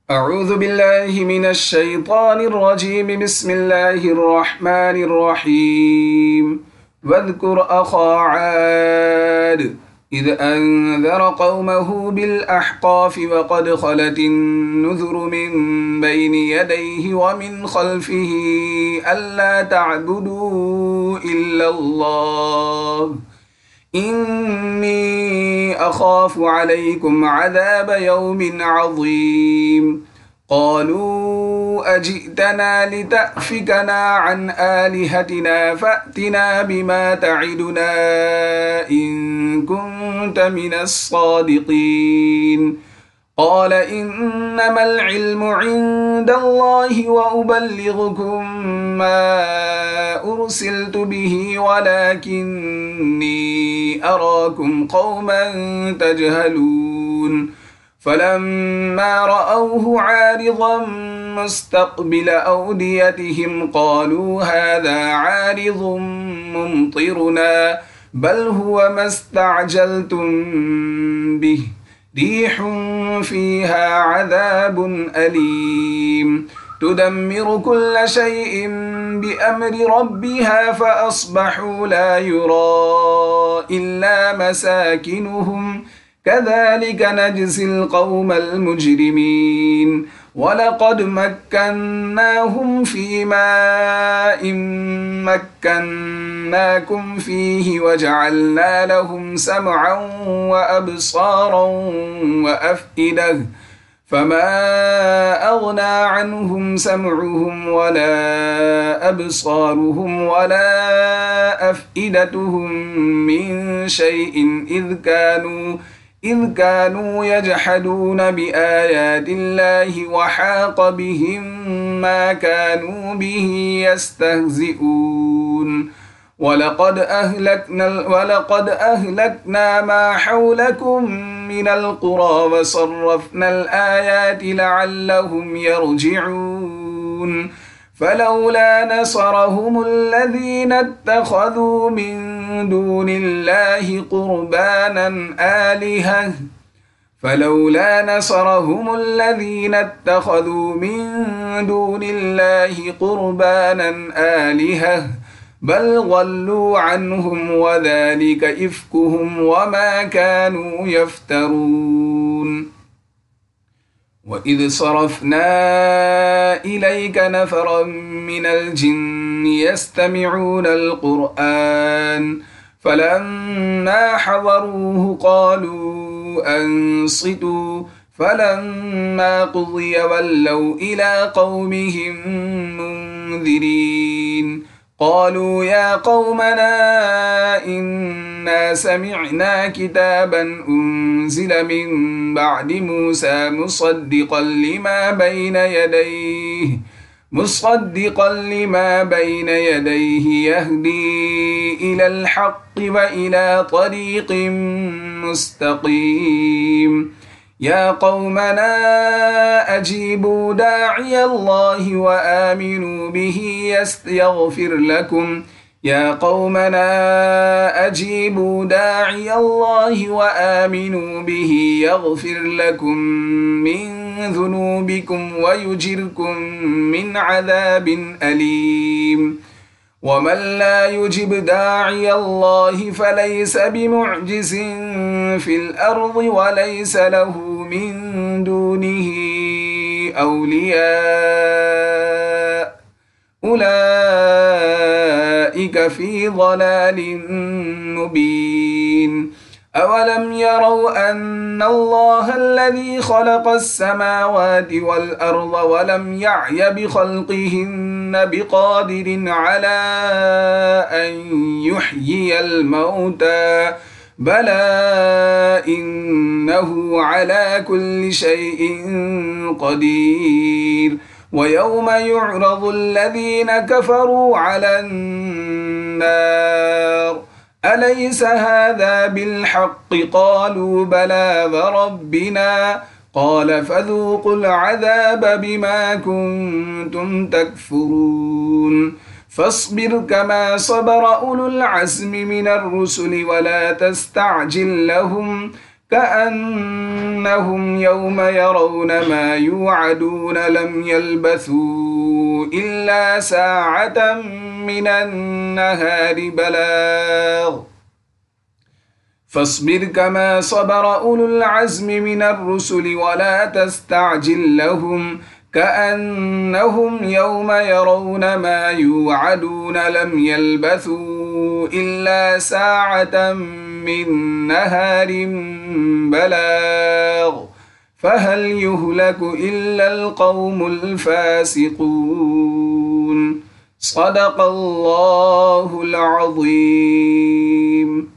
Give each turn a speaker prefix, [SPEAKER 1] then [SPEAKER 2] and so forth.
[SPEAKER 1] أعوذ بالله من الشيطان الرجيم بسم الله الرحمن الرحيم واذكر أخا عاد إذ أنذر قومه بالأحقاف وقد خلت النذر من بين يديه ومن خلفه ألا تعبدوا إلا الله إني أخاف عليكم عذاب يوم عظيم قالوا أجئتنا لتأفكنا عن آلهتنا فأتنا بما تعدنا إن كنت من الصادقين قال إنما العلم عند الله وأبلغكم ما أرسلت به ولكني أراكم قوما تجهلون فلما رأوه عارضا مستقبل أوديتهم قالوا هذا عارض ممطرنا بل هو ما استعجلتم به ريح فيها عذاب أليم تدمر كل شيء بأمر ربها فأصبحوا لا يرى إلا مساكنهم كذلك نجزي القوم المجرمين ولقد مكناهم في ماء مكناكم فيه وجعلنا لهم سمعا وأبصارا وأفئدة فما أغنى عنهم سمعهم ولا أبصارهم ولا أفئدتهم من شيء إذ كانوا يجحدون بآيات الله وحاق بهم ما كانوا به يستهزئون ولقد أهلكنا ما حولكم من القرى وصرفنا الآيات لعلهم يرجعون فلولا نصرهم الذين اتخذوا من دون الله قربانا آلهة بل ضلوا عنهم وذلك إفكهم وما كانوا يفترون وإذ صرفنا إليك نفرا من الجن يستمعون القرآن فلما حضروه قالوا أنصتوا فلما قضي ولوا إلى قومهم منذرين قالوا يا قومنا إنا سمعنا كتابا أنزل من بعد موسى مصدقا لما بين يديه يهدي إلى الحق وإلى طريق مستقيم يا قومنا أجيبوا داعي الله وآمنوا به يغفر لكم من ذنوبكم ويجركم من عذاب أليم ومن لا يجب داعي الله فليس بمعجز في الأرض وليس له من دونه أولياء أولئك في ضلال مبين أولم يروا أن الله الذي خلق السماوات والأرض ولم يعي بخلقهن بقادر على أن يحيي الموتى بلى إنه على كل شيء قدير ويوم يعرض الذين كفروا على النار أليس هذا بالحق قالوا بلى وربنا قال فذوقوا العذاب بما كنتم تكفرون فاصبر كما صبر أولو العزم من الرسل ولا تستعجل لهم كأنهم يوم يرون ما يوعدون لم يلبثوا إلا ساعة من النهار بلاغ فاصبر كما صبر أولو العزم من الرسل ولا تستعجل لهم كأنهم يوم يرون ما يوعدون لم يلبثوا إلا ساعة من نهار بلاغ فهل يهلك إلا القوم الفاسقون صدق الله العظيم.